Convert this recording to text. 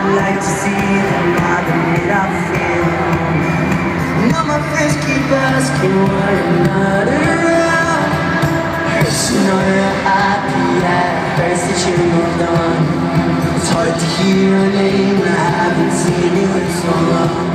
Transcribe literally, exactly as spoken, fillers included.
I'd like to see them by the minute I feel. Now my friends keep asking why I'm not around. First you know you're happy, at first that you moved on. It's hard to hear your name, I haven't seen you in so long.